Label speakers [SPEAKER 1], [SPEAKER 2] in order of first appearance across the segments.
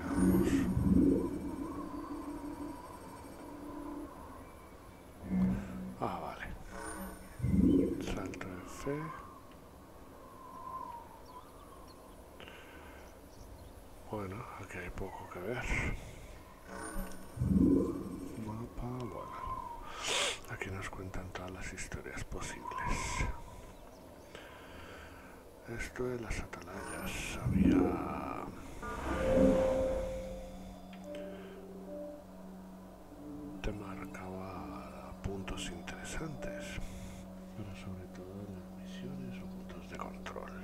[SPEAKER 1] Veamos. Ah, vale. Salto de fe. Bueno, aquí hay poco que ver. Mapa, bueno. Aquí nos cuentan todas las historias posibles. Esto de las atalayas, había... te marcaba puntos interesantes, pero sobre todo en las misiones o puntos de control.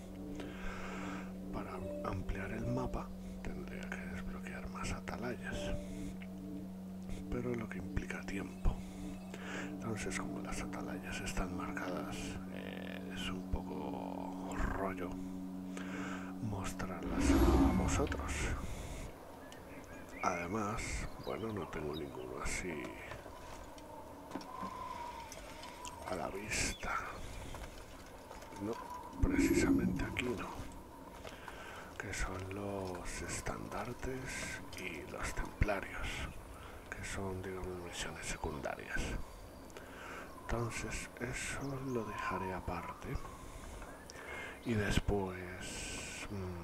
[SPEAKER 1] Para ampliar el mapa tendría que desbloquear más atalayas, pero lo que implica tiempo. Entonces, como las atalayas están marcadas, es un poco rollo mostrarlas a vosotros. Además, bueno, no tengo ninguno así a la vista. No, precisamente aquí no. Que son los estandartes y los templarios, que son, digamos, misiones secundarias. Entonces, eso lo dejaré aparte. Y después...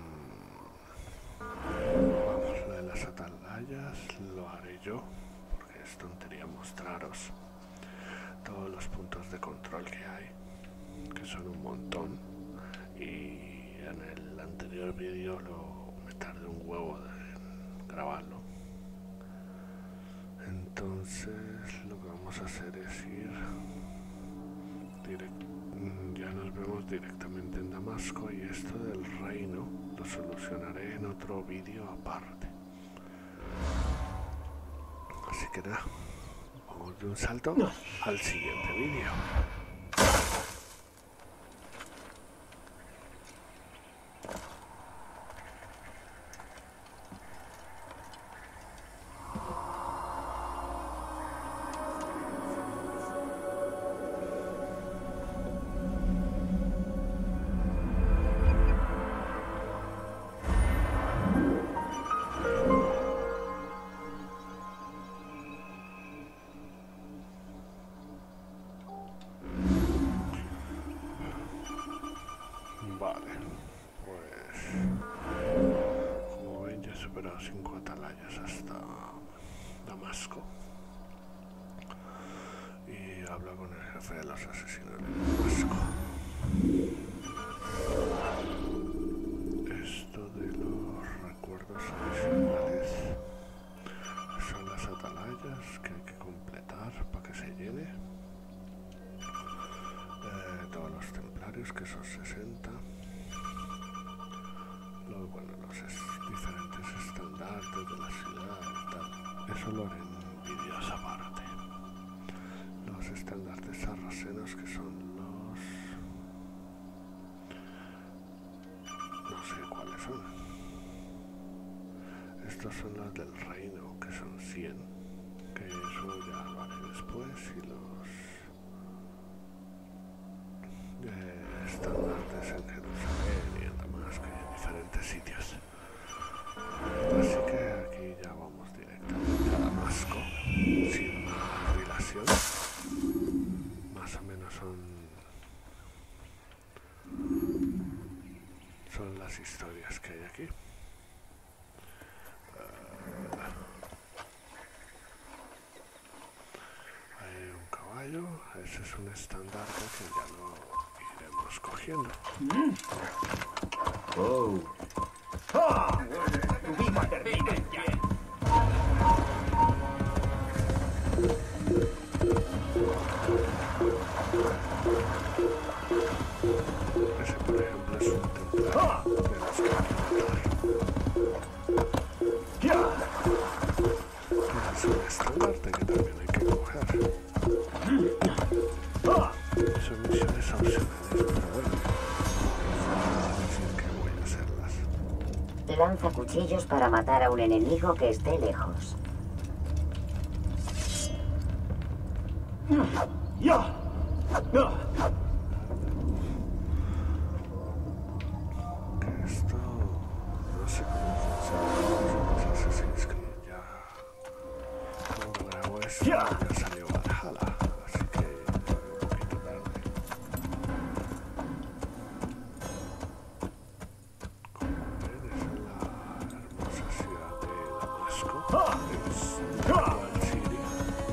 [SPEAKER 1] vamos, lo de las atalayas lo haré yo, porque es tontería mostraros todos los puntos de control que hay, que son un montón, y en el anterior vídeo me tardé un huevo en grabarlo. Entonces lo que vamos a hacer es ir ya nos vemos directamente en Damasco, y esto del reino lo solucionaré en otro vídeo aparte. Así que nada, vamos de un salto al siguiente vídeo. Vale, pues como ven ya he superado 5 atalayas hasta Damasco, y hablo con el jefe de los asesinos de Damasco. Esto de los recuerdos adicionales son las atalayas que hay que completar para que se llene. Todos los templarios, que son 60. Luego, bueno, los diferentes estandartes de la ciudad y tal. Eso lo haré en vídeos aparte. Los estandartes sarracenos, que son los... no sé cuáles son. Estos son los del reino, que son 100. Que eso ya lo haré después. Y los... estandartes en Jerusalén y en Damasco y en diferentes sitios. Así que aquí ya vamos directamente a Damasco, sin más dilación. Más o menos son las historias que hay aquí. Hay un caballo, ese es un estandarte que ya lo iremos cogiendo.
[SPEAKER 2] Oh.
[SPEAKER 1] Ese, por ejemplo, es un templario de los que hay que matar. Es un estandarte que también hay que coger. Son misiones opcionales, pero bueno, decir que voy a hacerlas.
[SPEAKER 3] Lanza cuchillos para matar a un enemigo que esté lejos.
[SPEAKER 1] Que esto no sé cómo funciona. esto ya salió Valhalla, así que un poquito tarde. Como ven, esa es la hermosa ciudad de Damasco, es la actual Siria.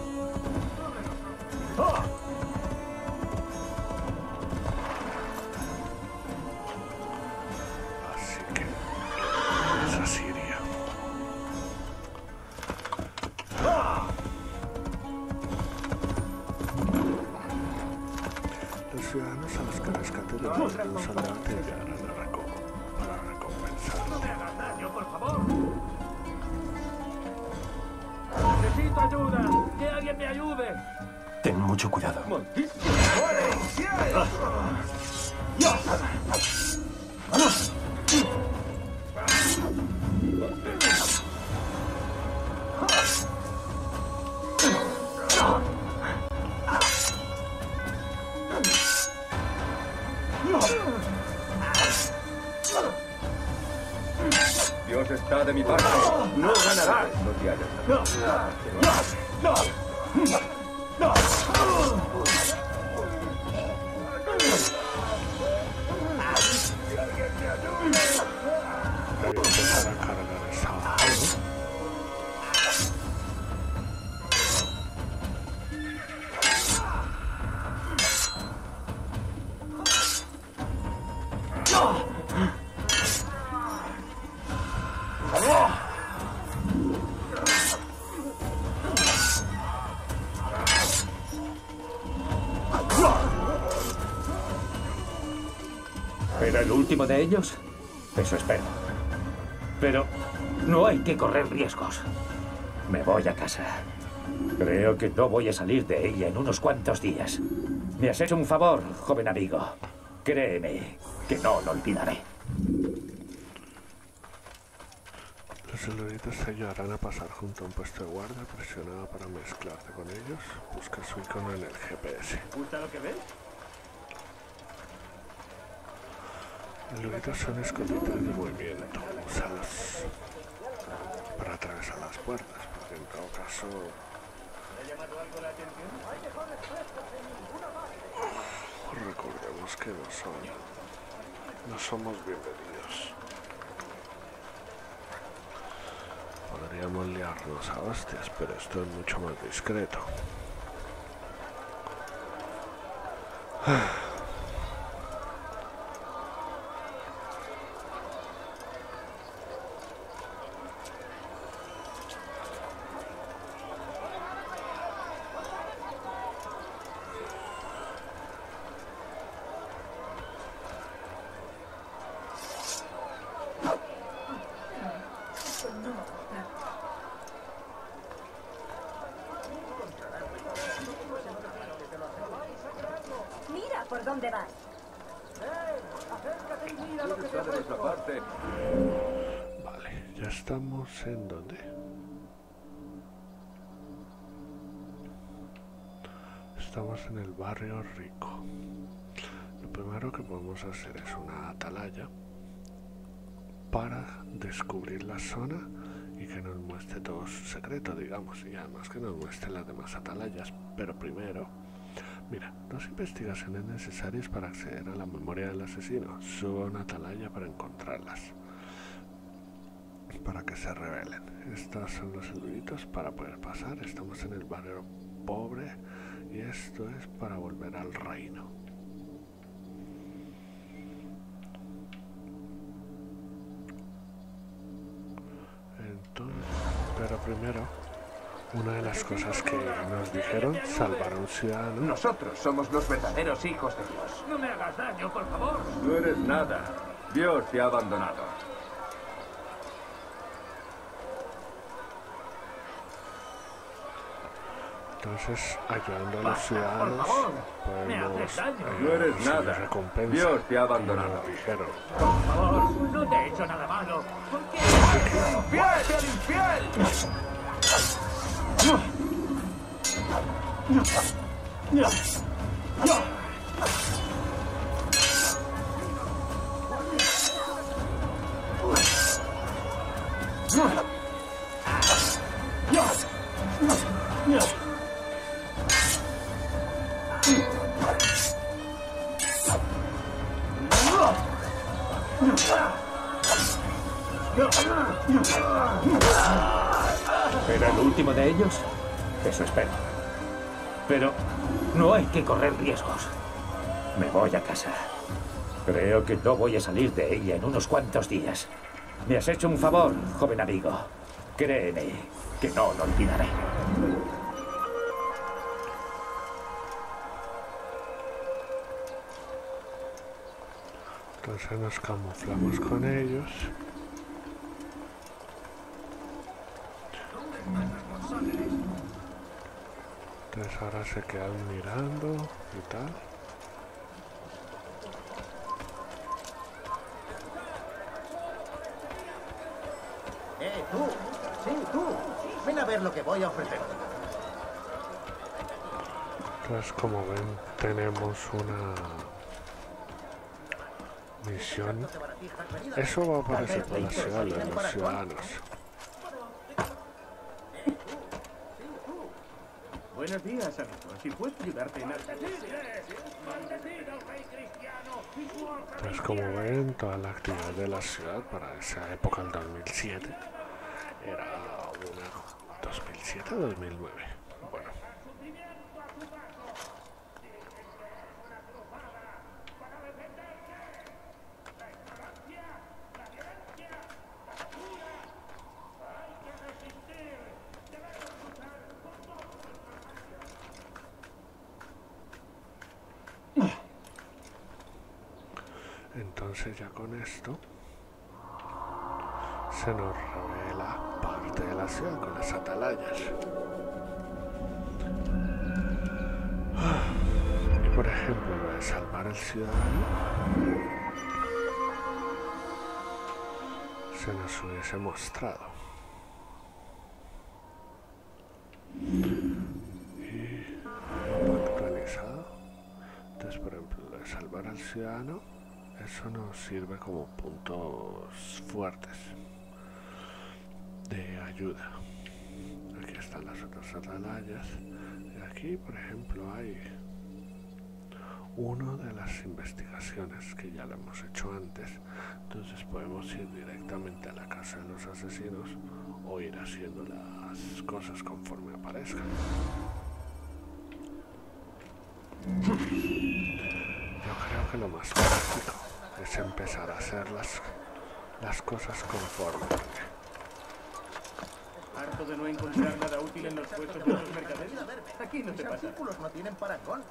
[SPEAKER 1] Así que esa Siria. Los ciudadanos a los que rescate de un soldado te llevarán a Rakomo para recompensarte.
[SPEAKER 2] ¡No me hagas daño, por favor! ¡Necesito ayuda! ¡Que alguien me ayude!
[SPEAKER 4] Ten mucho cuidado.
[SPEAKER 5] Dios está de mi parte. No ganarás. No te hallas.
[SPEAKER 1] Voy a empezar a cargar esa hoja.
[SPEAKER 2] ¿Era el último de ellos? Eso espero. Pero no hay que correr riesgos. Me voy a casa. Creo que no voy a salir de ella en unos cuantos días. Me has hecho un favor, joven amigo. Créeme que no lo olvidaré.
[SPEAKER 1] Los eluditos te ayudarán a pasar junto a un puesto de guardia presionado para mezclarte con ellos. Busca su icono en el GPS.
[SPEAKER 2] ¿Gusta lo que ves?
[SPEAKER 1] Eluditos son escondites de movimiento. Úsalos para atravesar las puertas, porque en todo caso... Recordemos que no somos bienvenidos. Podríamos liarnos a hostias, pero esto es mucho más discreto.
[SPEAKER 6] Mira por dónde vas.
[SPEAKER 5] Dios está de nuestra parte.
[SPEAKER 1] Vale, ya estamos en donde. Estamos en el barrio rico. Lo primero que podemos hacer es una atalaya para descubrir la zona y que nos muestre todo su secreto, digamos, y además que nos muestre las demás atalayas. Pero primero, mira, 2 investigaciones necesarias para acceder a la memoria del asesino. Suba una atalaya para encontrarlas, para que se revelen. Estos son los eluditos para poder pasar. Estamos en el barrio pobre y esto es para volver al reino. Entonces, pero primero, una de las cosas que nos dijeron, salvar a un ciudadano.
[SPEAKER 5] Nosotros somos los verdaderos hijos de Dios.
[SPEAKER 2] No me hagas daño, por favor.
[SPEAKER 5] No eres nada. Dios te ha abandonado.
[SPEAKER 1] Entonces, ayudando a los ciudadanos, podemos
[SPEAKER 5] No eres
[SPEAKER 1] recibir
[SPEAKER 5] nada.
[SPEAKER 1] recompensa.
[SPEAKER 5] Dios te ha abandonado.
[SPEAKER 1] Nos dijeron.
[SPEAKER 2] Por favor, no te he hecho nada malo. ¿Por qué?
[SPEAKER 5] ¡Infiel! ¡Infiel!
[SPEAKER 2] ¿Era el último de ellos? Eso espero. Pero no hay que correr riesgos. Me voy a casa. Creo que no voy a salir de ella en unos cuantos días. Me has hecho un favor, joven amigo. Créeme que no lo olvidaré.
[SPEAKER 1] Entonces nos camuflamos con ellos. Entonces ahora se quedan mirando y tal.
[SPEAKER 7] Tú. Sí, tú. Ven a ver lo que voy a ofrecer.
[SPEAKER 1] Entonces, como ven, tenemos una misión. Eso va a aparecer por la ciudad de los ciudadanos.
[SPEAKER 8] Buenos días, amigo. Si puedo ayudarte en algo.
[SPEAKER 1] Entonces, como ven, toda la actividad de la ciudad para esa época, el 2007, era una 2007 o 2009. Bueno. Entonces ya con esto se nos revela parte de la ciudad con las atalayas. Y por ejemplo, lo de salvar al ciudadano se nos hubiese mostrado. Y lo actualizado. Entonces, por ejemplo, lo de salvar al ciudadano, eso nos sirve como puntos fuertes de ayuda. Aquí están las otras atalayas. Y aquí, por ejemplo, hay una de las investigaciones que ya la hemos hecho antes. Entonces podemos ir directamente a la casa de los asesinos o ir haciendo las cosas conforme aparezcan. Yo creo que lo más práctico es empezar a hacer las cosas conforme.
[SPEAKER 8] ¿Harto de no encontrar nada útil en los puestos de los mercaderes? Aquí no te pasa.
[SPEAKER 7] Los artículos no tienen parangón.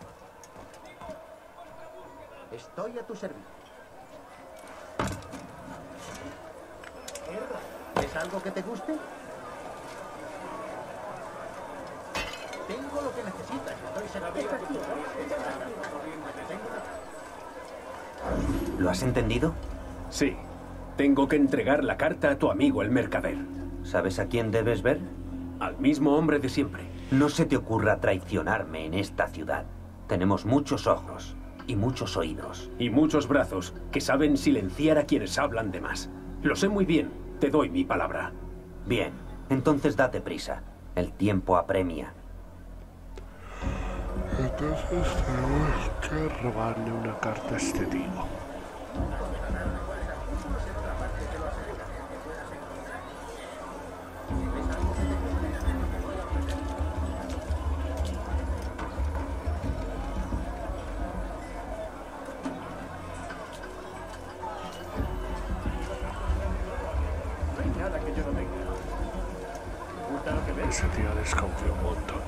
[SPEAKER 7] Estoy a tu servicio. ¿Es algo que te guste? Tengo lo que necesitas. Estoy seguro.
[SPEAKER 9] ¿Lo has entendido?
[SPEAKER 4] Sí. Tengo que entregar la carta a tu amigo el mercader.
[SPEAKER 9] ¿Sabes a quién debes ver?
[SPEAKER 4] Al mismo hombre de siempre.
[SPEAKER 9] No se te ocurra traicionarme en esta ciudad. Tenemos muchos ojos y muchos oídos.
[SPEAKER 4] Y muchos brazos que saben silenciar a quienes hablan de más. Lo sé muy bien. Te doy mi palabra.
[SPEAKER 9] Bien, entonces date prisa. El tiempo apremia.
[SPEAKER 1] Entonces tenemos que robarle una carta a este tipo.
[SPEAKER 8] No hay nada que yo no tenga. ¿Te gusta lo que ves?
[SPEAKER 1] Ese tío desconfió un montón.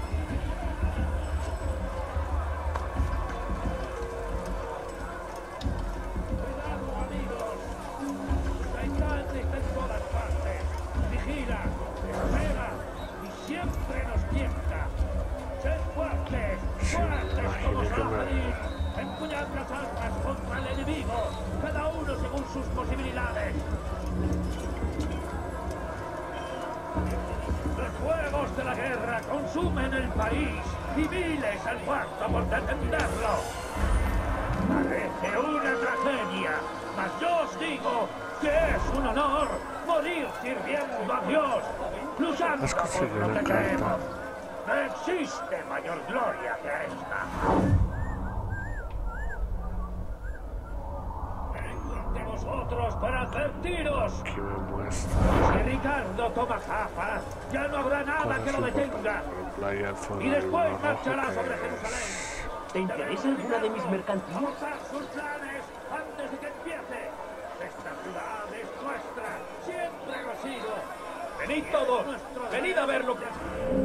[SPEAKER 2] Consumen el país y miles han muerto por defenderlo. Parece una tragedia, mas yo os digo que es un honor morir sirviendo a Dios, luchando por lo que creemos. No existe mayor gloria que esta. Vengo de vosotros para advertiros.
[SPEAKER 1] Aquí me muestra
[SPEAKER 2] Si Ricardo toma gafas, ya no habrá nada que lo detenga. Y después marchará sobre Jerusalén.
[SPEAKER 4] ¿Te interesa alguna de mis mercancías?
[SPEAKER 2] ¡Agotar sus planes antes de que empiece! Esta ciudad es nuestra. Siempre lo ha sido. Venid todos. Venid a ver lo que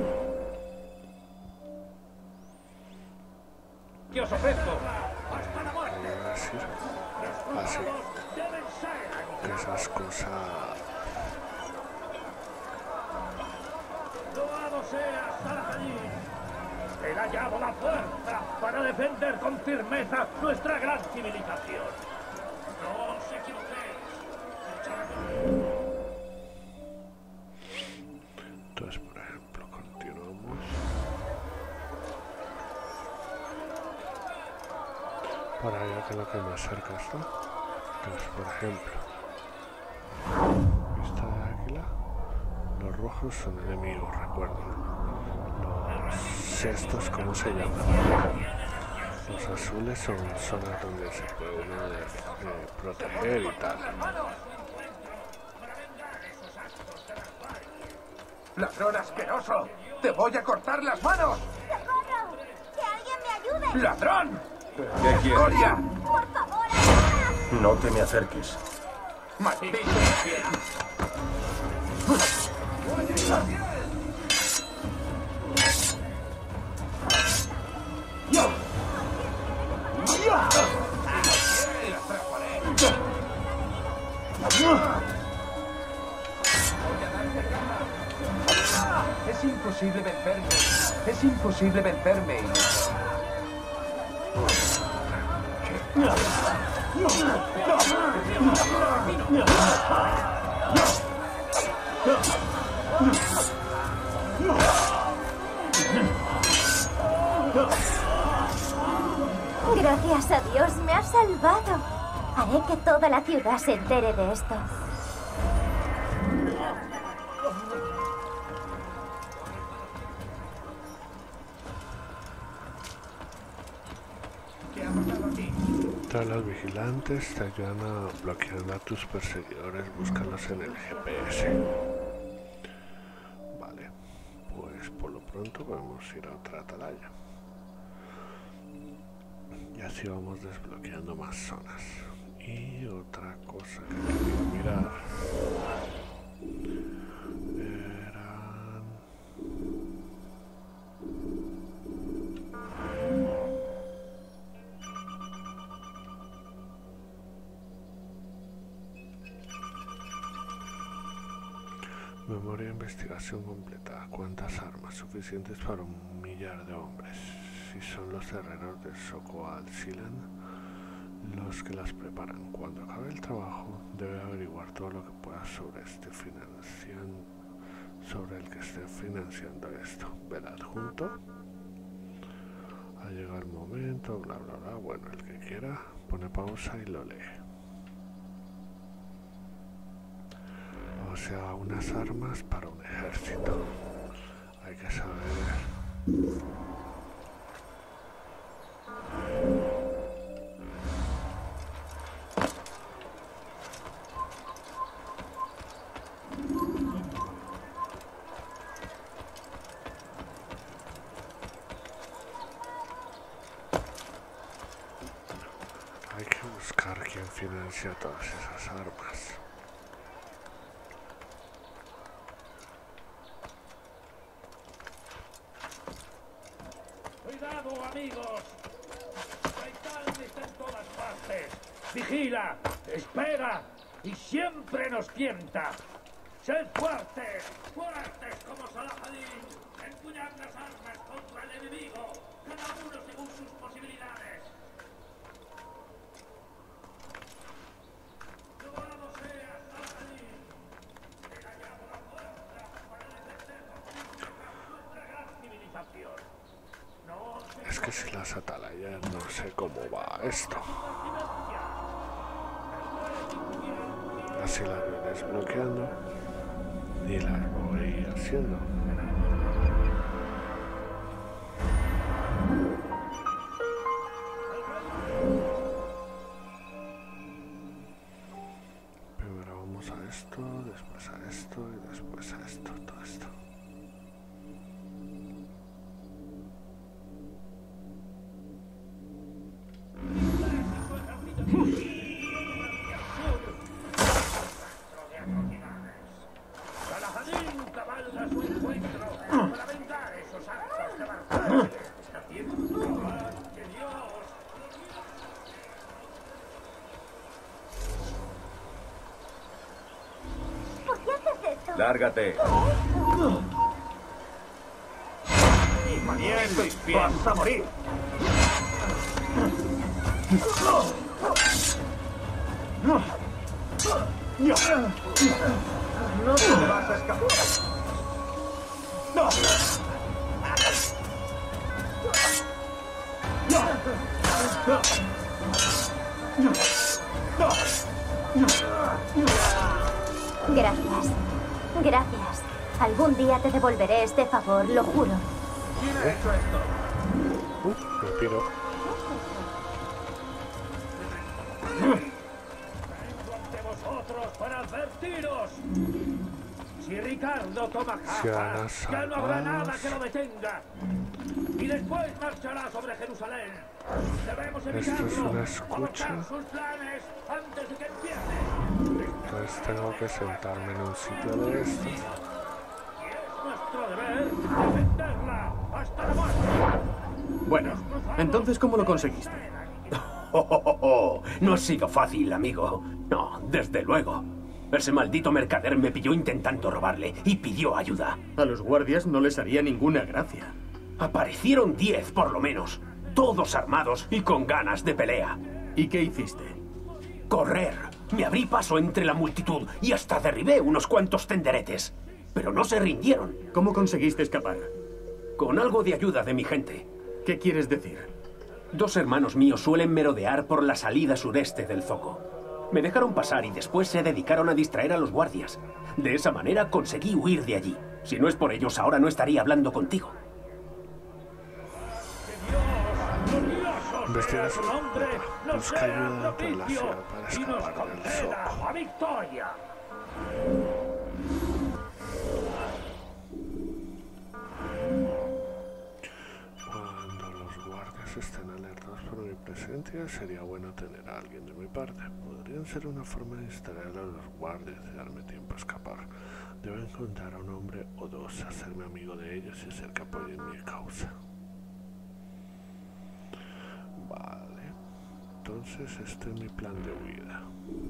[SPEAKER 2] os ofrezco. ¡Hasta la muerte!
[SPEAKER 1] Así. Esas cosas.
[SPEAKER 2] Loado sea Saladin. Él ha hallado la fuerza para defender con firmeza nuestra gran civilización. No os equivoquéis.
[SPEAKER 1] Entonces, por ejemplo, continuamos. Para allá que lo que más cerca está. Entonces, por ejemplo, vista de águila. Los rojos son enemigos, recuerden. Los estos, ¿cómo se llaman? Los azules son zonas donde se puede uno proteger y tal.
[SPEAKER 5] ¡Ladrón asqueroso! ¡Te voy a cortar las manos!
[SPEAKER 6] ¡Socorro! ¡Que alguien me ayude!
[SPEAKER 5] ¡Ladrón! ¿Qué quieres? ¡Coria!
[SPEAKER 6] ¡Por favor, ayuda!
[SPEAKER 8] No te me acerques.
[SPEAKER 5] ¡Maldito! Es imposible vencerme. Es imposible vencerme.
[SPEAKER 6] Gracias a Dios, me has salvado. Haré que toda la ciudad se entere de esto.
[SPEAKER 1] Todos los vigilantes te ayudan a bloquear a tus perseguidores, búscalos en el GPS. Vale, pues por lo pronto podemos ir a otra atalaya. Y así vamos desbloqueando más zonas. Y otra cosa que quería mirar eran... Memoria de investigación completada. ¿Cuántas armas? Suficientes para 1 millar de hombres. Si son los herreros de Sokoal Silan los que las preparan. Cuando acabe el trabajo, debe averiguar todo lo que pueda sobre el que esté financiando esto. Ver adjunto. Ha llegado el momento, bla bla bla. Bueno, el que quiera pone pausa y lo lee. O sea, unas armas para un ejército. Hay que saber. Hay que buscar quién financia todas esas armas.
[SPEAKER 2] ¡Cuidado, amigos! Shaitan está en todas partes. Vigila, espera y siempre nos tienta. ¡Sed fuertes! ¡Fuertes como Saladin! ¡Empuñad las armas contra el enemigo! ¡Cada uno según sus posibilidades! ¡Loado sea Saladin! ¡Él ha hallado la fuerza para defender nuestra gran civilización!
[SPEAKER 1] Es que si las atalayas no sé cómo va esto. Así las voy desbloqueando y las voy haciendo. esto, todo esto.
[SPEAKER 8] Salahadin cabalga su encuentro para vengar esos actos de barbarie. Está haciendo más que Dios.
[SPEAKER 6] ¿Por qué haces esto?
[SPEAKER 5] Lárgate.
[SPEAKER 2] Bien, vas a morir.
[SPEAKER 8] No te vas a escapar.
[SPEAKER 6] Gracias. Gracias. Algún día te devolveré este favor, lo juro.
[SPEAKER 8] ¿Quién ha hecho esto?
[SPEAKER 1] Me tiro.
[SPEAKER 8] Vengo ante vosotros para advertiros. Si Ricardo toma Jaffa, ya no habrá nada que lo detenga. Y después marchará sobre Jerusalén. Debemos evitarlo.
[SPEAKER 1] Esto es una escucha.
[SPEAKER 8] Abortar sus planes antes de que empiece.
[SPEAKER 1] Entonces tengo que sentarme en un sitio de estos.
[SPEAKER 8] Y es nuestro deber defenderla hasta la muerte.
[SPEAKER 4] Bueno, entonces, ¿cómo lo conseguiste? No ha sido fácil, amigo. No, desde luego. Ese maldito mercader me pilló intentando robarle y pidió ayuda.
[SPEAKER 10] A los guardias no les haría ninguna gracia.
[SPEAKER 4] Aparecieron 10, por lo menos. Todos armados y con ganas de pelea.
[SPEAKER 10] ¿Y qué hiciste?
[SPEAKER 4] Correr. Me abrí paso entre la multitud y hasta derribé unos cuantos tenderetes. Pero no se rindieron.
[SPEAKER 10] ¿Cómo conseguiste escapar?
[SPEAKER 4] Con algo de ayuda de mi gente.
[SPEAKER 10] ¿Qué quieres decir?
[SPEAKER 4] 2 hermanos míos suelen merodear por la salida sureste del zoco. Me dejaron pasar y después se dedicaron a distraer a los guardias. De esa manera conseguí huir de allí. Si no es por ellos, ahora no estaría hablando contigo.
[SPEAKER 1] Investigación.
[SPEAKER 8] Nos
[SPEAKER 1] Busca
[SPEAKER 8] sea
[SPEAKER 1] ayuda dentro de la
[SPEAKER 8] propicio
[SPEAKER 1] ciudad para
[SPEAKER 8] y nos
[SPEAKER 1] escapar del
[SPEAKER 8] conceda
[SPEAKER 1] zoco.
[SPEAKER 8] la victoria.
[SPEAKER 1] Cuando los guardias estén alertados por mi presencia, sería bueno tener a alguien de mi parte. Podrían ser una forma de distraer a los guardias y darme tiempo a escapar. Debo encontrar a un hombre o 2, hacerme amigo de ellos y hacer que apoyen mi causa. Vale. Entonces este es mi plan de huida.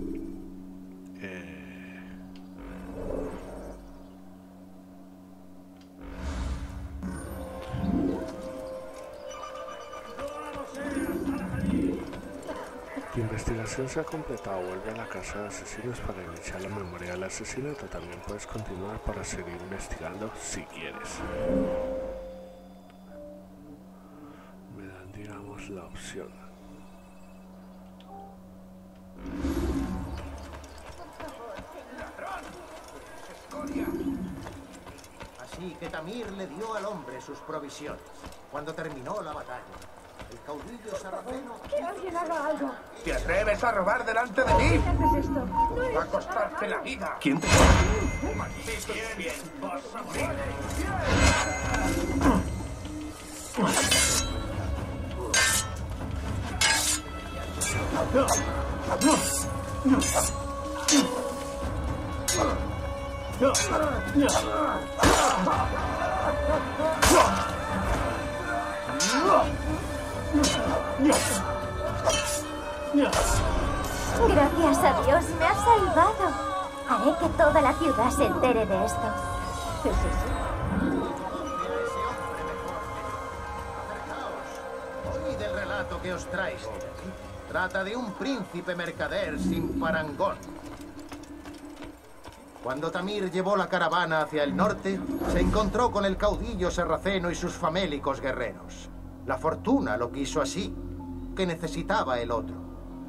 [SPEAKER 1] Tu investigación se ha completado. Vuelve a la casa de asesinos para iniciar la memoria del asesinato. También puedes continuar para seguir investigando si quieres. Me dan, digamos, la opción.
[SPEAKER 7] Así que Tamir le dio al hombre sus provisiones. Cuando terminó la batalla, el caudillo sarraceno...
[SPEAKER 6] ¡Que alguien haga algo!
[SPEAKER 8] ¿Te atreves a robar delante de mí?
[SPEAKER 6] ¿Qué haces esto?
[SPEAKER 8] Va a costarte la vida.
[SPEAKER 4] ¿Quién te...
[SPEAKER 8] ¡Maldito bien! ¡Vas a morir!
[SPEAKER 6] Gracias a Dios, me has salvado. Haré que toda la ciudad se entere de esto. ¿Qué es eso?
[SPEAKER 7] Oíd el relato que os traigo. Trata de un príncipe mercader sin parangón. Cuando Tamir llevó la caravana hacia el norte, se encontró con el caudillo sarraceno y sus famélicos guerreros. La fortuna lo quiso así, que necesitaba el otro.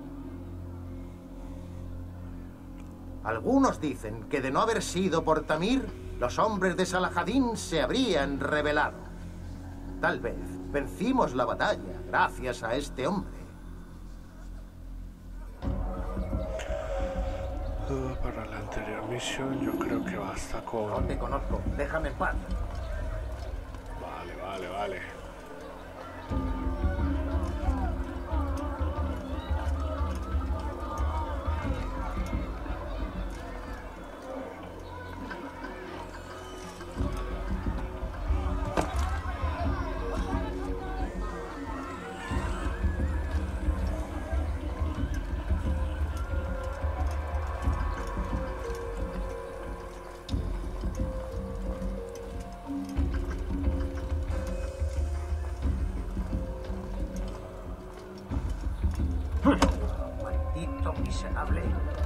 [SPEAKER 7] Algunos dicen que de no haber sido por Tamir, los hombres de Salahadin se habrían rebelado. Tal vez vencimos la batalla gracias a este hombre.
[SPEAKER 1] Para la anterior misión yo creo que basta con...
[SPEAKER 7] No te conozco, déjame en paz.
[SPEAKER 1] Vale.
[SPEAKER 7] Maldito miserable.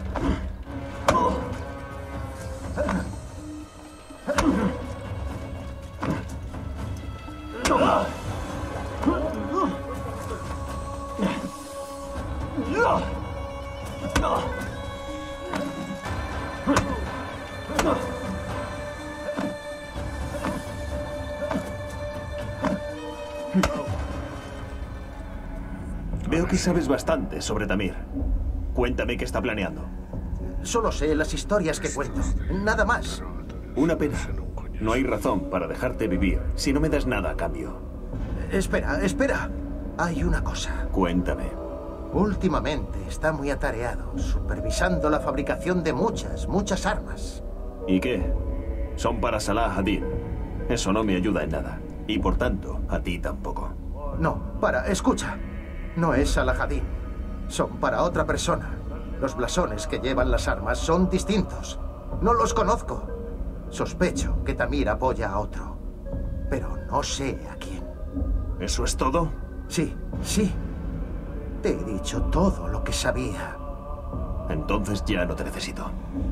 [SPEAKER 11] Veo que sabes bastante sobre Tamir. Cuéntame qué está planeando.
[SPEAKER 7] Solo sé las historias que cuento. Nada más.
[SPEAKER 11] Una pena. No hay razón para dejarte vivir si no me das nada a cambio.
[SPEAKER 7] Espera. Hay una cosa.
[SPEAKER 11] Cuéntame.
[SPEAKER 7] Últimamente está muy atareado, supervisando la fabricación de muchas armas.
[SPEAKER 11] ¿Y qué? Son para Salah ad-Din. Eso no me ayuda en nada. Y por tanto, a ti tampoco.
[SPEAKER 7] No, escucha. No es Salah ad-Din. Son para otra persona. Los blasones que llevan las armas son distintos. No los conozco. Sospecho que Tamir apoya a otro. Pero no sé a quién.
[SPEAKER 11] ¿Eso es todo?
[SPEAKER 7] Sí. Te he dicho todo lo que sabía.
[SPEAKER 11] Entonces ya no te necesito.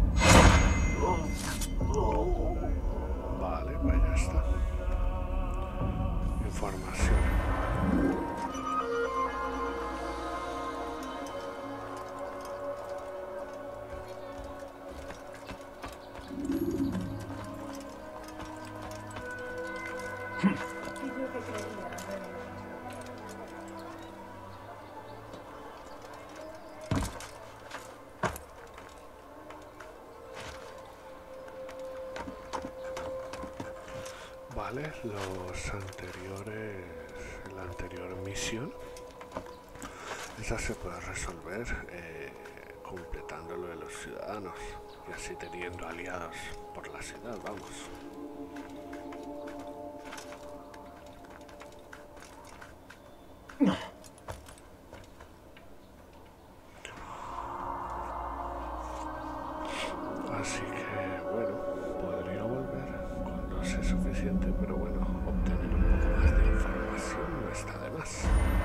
[SPEAKER 1] Vale, pues ya está. Información. Vale, la anterior misión, esa se puede resolver completando lo de los ciudadanos y así teniendo aliados por la ciudad, vamos. Así que, bueno, podría volver cuando sea suficiente, pero bueno, obtener un poco más de información no está de más.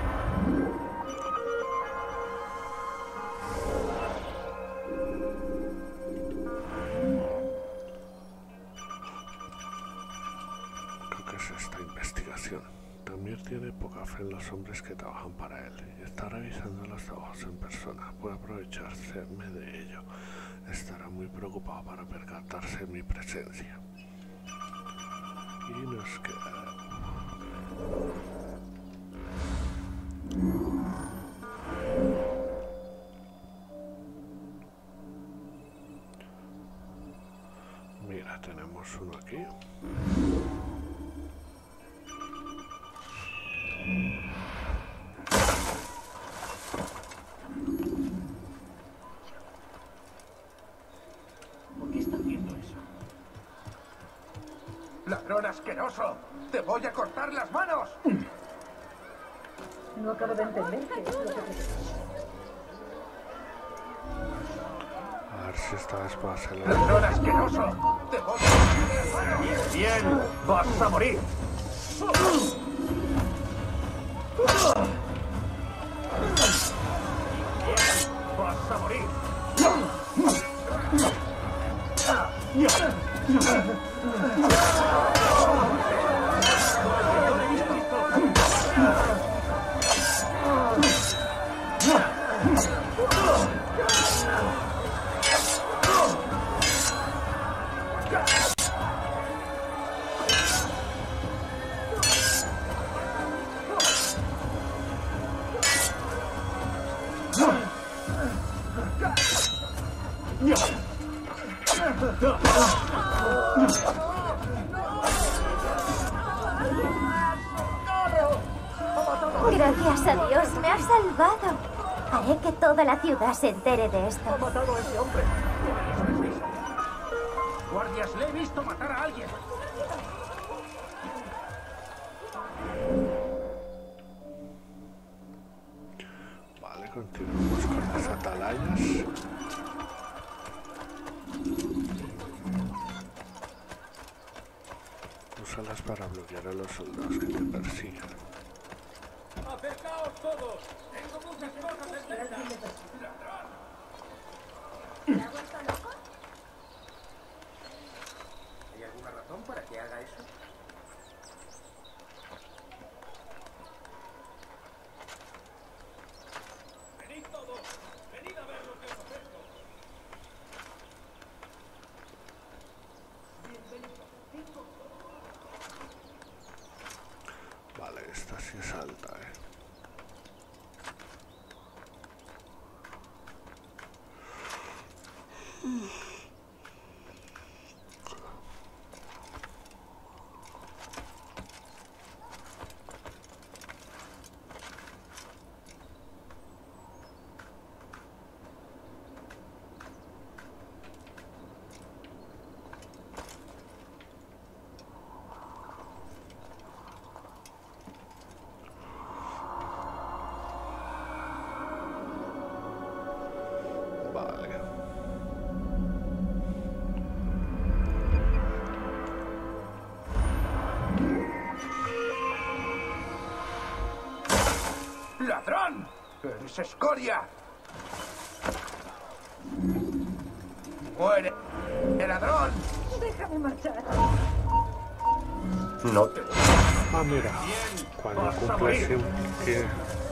[SPEAKER 1] Creo que es esta investigación. Tamir tiene poca fe en los hombres que trabajan para él y está revisando los trabajos en persona. Puede aprovecharse de ello. Estará muy preocupado para percatarse de mi presencia. Y nos queda... Mira, tenemos uno aquí.
[SPEAKER 8] ¡Ladrón asqueroso! ¡Te voy a cortar las manos!
[SPEAKER 12] No acabo de entender qué es lo que te...
[SPEAKER 1] A ver si esta vez puedo hacerlo.
[SPEAKER 8] ¡Ladrón asqueroso! ¡Te voy a cortar las manos! ¡Bien! ¡Vas a morir! ¡Vas a morir!
[SPEAKER 12] ¡No!
[SPEAKER 6] Gracias a Dios, me has salvado. Haré que toda la ciudad se entere de esto.
[SPEAKER 8] ¡Ha matado a ese hombre! Guardias, le he visto matar a alguien.
[SPEAKER 1] Vale, continuamos con las atalayas. Úsalas para bloquear a los soldados que te persiguen.
[SPEAKER 8] ¡Acercaos todos! ¡Tengo muchas cosas en venta!
[SPEAKER 12] ¿Te ha vuelto loco? ¿Hay alguna razón para que haga eso?
[SPEAKER 8] ¡Venid todos! ¡Venid a ver lo que os ofrezco!
[SPEAKER 1] Vale, esta sí es alta,
[SPEAKER 8] ¡Ladrón! ¡Eres escoria! ¡Muere! ¡Ladrón!
[SPEAKER 12] Déjame marchar.
[SPEAKER 10] No te...
[SPEAKER 1] Ah, mira. Cuando cumples que...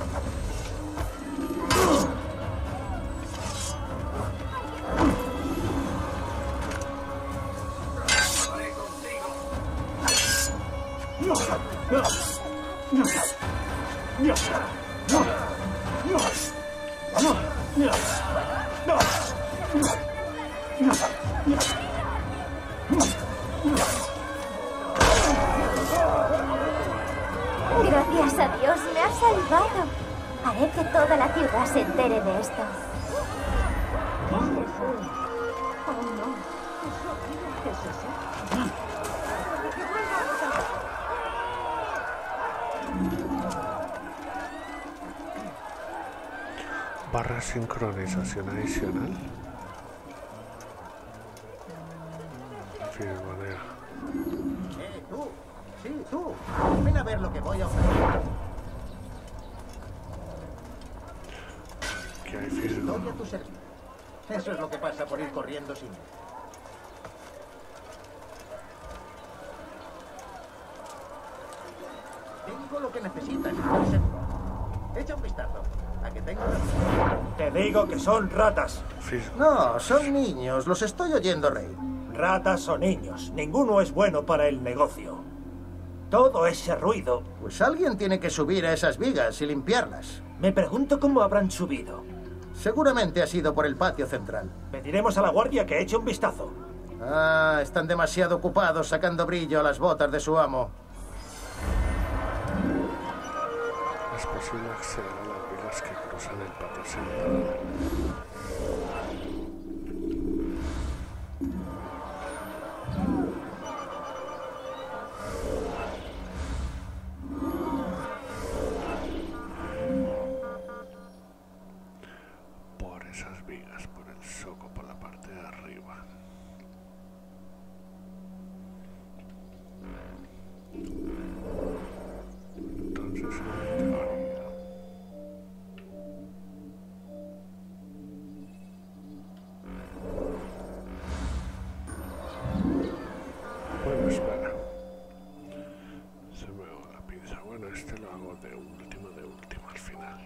[SPEAKER 6] Gracias a Dios, me has salvado. Haré que toda la ciudad se entere de esto.
[SPEAKER 12] Oh, no. ¿Qué es eso?
[SPEAKER 1] Barra sincronización adicional. Firmanea.
[SPEAKER 7] Tú. Sí, tú. Ven a ver lo que voy a ofrecer.
[SPEAKER 1] ¿Qué hay,
[SPEAKER 7] Estoy
[SPEAKER 1] Firman?
[SPEAKER 7] a tu servicio. Eso es lo que pasa por ir corriendo sin mí. Tengo lo que necesitas, estoy seguro. Echa un vistazo. ¿A que tengo razón?
[SPEAKER 10] Te digo que son ratas.
[SPEAKER 7] No, son niños. Los estoy oyendo reír.
[SPEAKER 10] Ratas o niños. Ninguno es bueno para el negocio. Todo ese ruido.
[SPEAKER 7] Pues alguien tiene que subir a esas vigas y limpiarlas.
[SPEAKER 10] Me pregunto cómo habrán subido.
[SPEAKER 7] Seguramente ha sido por el patio central.
[SPEAKER 10] Pediremos a la guardia que eche un vistazo.
[SPEAKER 7] Ah, están demasiado ocupados sacando brillo a las botas de su amo.
[SPEAKER 1] Es posible acceder a las vigas que cruzan el patio central. Por esas vigas, por el zoco, por la parte de arriba. Entonces, bueno, espera. Se me va la pinza. Bueno, este lo hago de último al final.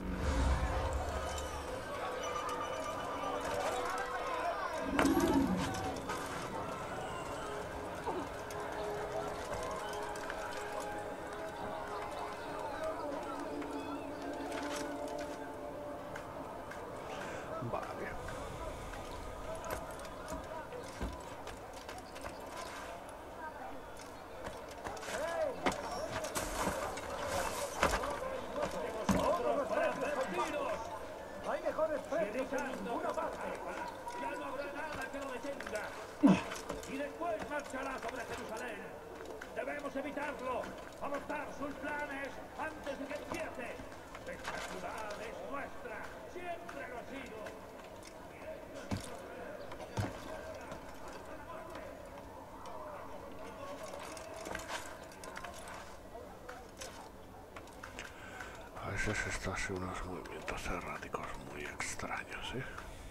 [SPEAKER 1] Vale.
[SPEAKER 8] evitarlo. Abortar sus planes antes de que empiece. Esta ciudad es nuestra. Siempre lo ha sido.
[SPEAKER 1] A veces esto hace unos movimientos erráticos muy extraños, ¿eh?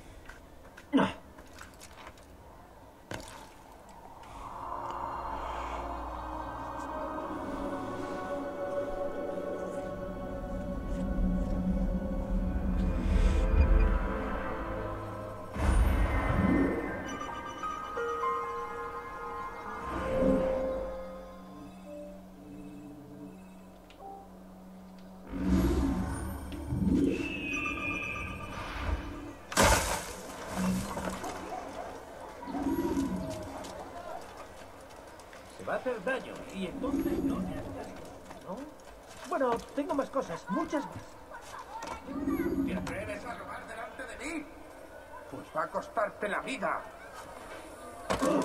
[SPEAKER 10] Va a hacer daño y entonces no me hace daño, ¿no? Bueno, tengo más cosas, muchas más.
[SPEAKER 13] ¿Te atreves a robar delante de mí? Pues va a costarte la vida.
[SPEAKER 6] ¿Por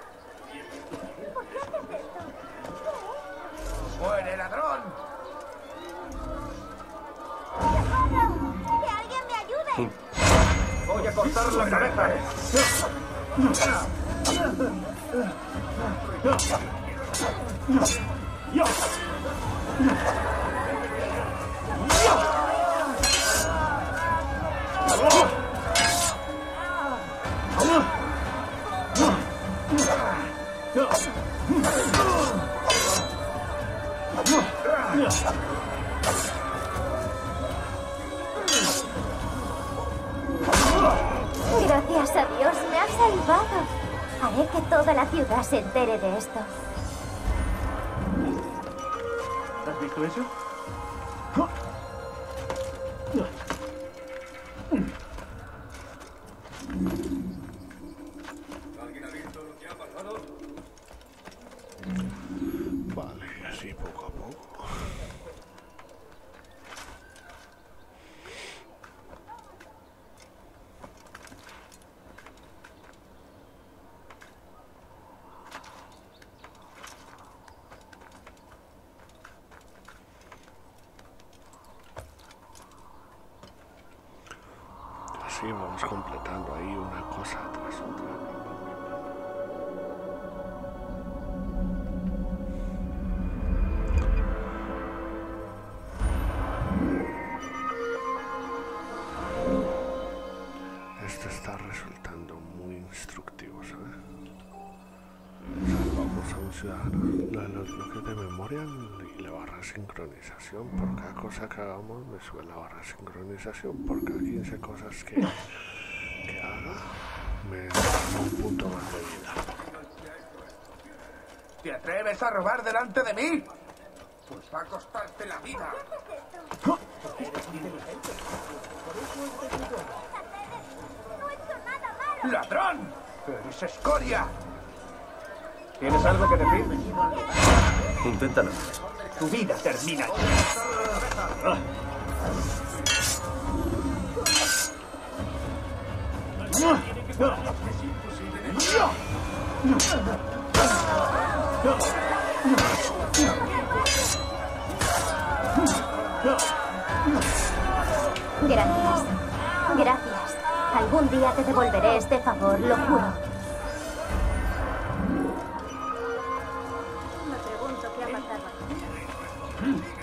[SPEAKER 6] qué haces esto?
[SPEAKER 13] ¡Muere, ladrón!
[SPEAKER 6] ¡Socorro! ¡Que alguien me ayude!
[SPEAKER 13] ¡Voy a cortar la cabeza!
[SPEAKER 6] Gracias a Dios, me has salvado. Haré que toda la ciudad se entere de esto.
[SPEAKER 10] ¿Has visto eso?
[SPEAKER 13] ¿Alguien ha visto lo que ha pasado?
[SPEAKER 1] Vale, así poco a poco. Así vamos completando ahí una cosa tras otra. Esto está resultando muy instructivo, ¿sabes? Salvamos a un ciudadano, los bloques de memoria y la barra de sincronización. Por cada cosa que hagamos me sube la barra de sincronización. Por cada 15 cosas que haga me da un punto más de vida.
[SPEAKER 13] ¿Te atreves a robar delante de mí? Pues va a costarte la vida. ¡Ladrón! ¡Eres escoria!
[SPEAKER 10] ¿Tienes algo que decir?
[SPEAKER 11] Inténtalo.
[SPEAKER 10] Tu vida termina aquí.
[SPEAKER 6] Gracias. Gracias. Algún día te devolveré este favor, lo juro.
[SPEAKER 12] Me pregunto qué ha pasado.